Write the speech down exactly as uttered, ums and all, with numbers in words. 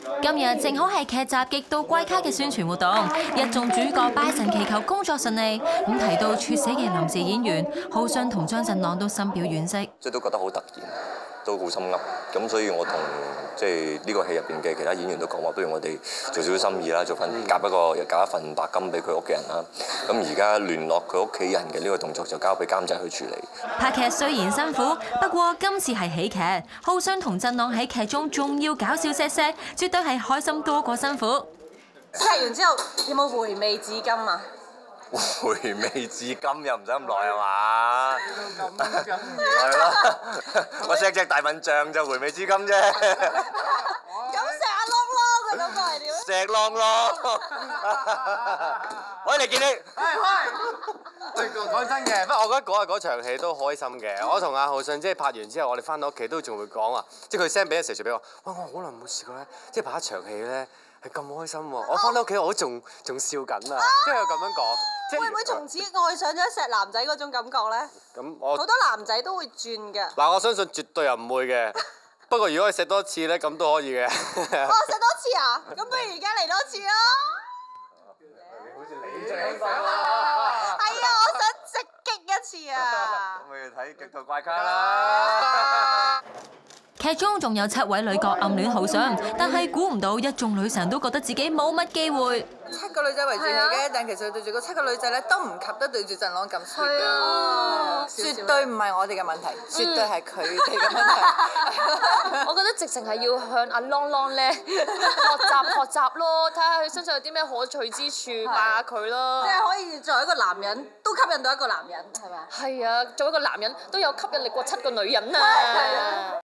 今日正好係劇集《極度怪咖》嘅宣傳活動，一眾主角拜神祈求工作順利。咁提到猝死嘅臨時演員浩信同張振朗都深表惋惜， 即係都覺得好突然，都好心噏。咁所以我同即係呢個戲入邊嘅其他演員都講話，不如我哋做少少心意啦，做份夾一個夾一份白金俾佢屋企人啦。咁而家聯絡佢屋企人嘅呢個動作就交俾監製去處理。 拍劇雖然辛苦，不過今次係喜劇，浩信同振朗喺劇中仲要搞笑些些，絕對係開心多過辛苦。 拍完之後有冇回味至今啊？ 回味至今又唔使咁耐係嘛？係咯，我錫隻大笨象就回味至今啫。 咁石阿啷啷嘅感覺係點？ 石啷啷，喂，你見你？ 喂，講真嘅，不過我覺得嗰日嗰場戲都開心嘅。我同阿浩信即係拍完之後，我哋翻到屋企都仲會講話，即係佢 send 俾阿 Sir 俾我，喂，我好耐冇試過咧，即係拍一場戲咧係咁開心喎！我翻到屋企我都仲仲笑緊啊，即係佢咁樣講。 會唔會從此愛上咗石男仔嗰種感覺咧？ 咁我好多男仔都會轉㗎。 嗱，我相信絕對又唔會嘅。不過如果佢錫多次咧，咁都可以嘅。 哦，錫多次啊？咁不如而家嚟多次咯。 好似你最興奮啦！ 係啊，我想直擊一次啊！ 咁咪睇《極度怪咖》啦！ 劇中仲有七位女角暗戀浩信，但係估唔到一眾女神都覺得自己冇乜機會。 七個女仔圍住佢嘅，但其實對住嗰七個女仔咧，都唔及得對住振朗咁 sweet 嘅。絕對唔係我哋嘅問題，絕對係佢哋嘅問題。 我覺得直情係要向阿啷啷咧學習學習咯，睇下佢身上有啲咩可取之處，拜下佢咯。 即係可以作為一個男人，都吸引到一個男人，係咪？ 係啊，做一個男人都有吸引力過七個女人啊！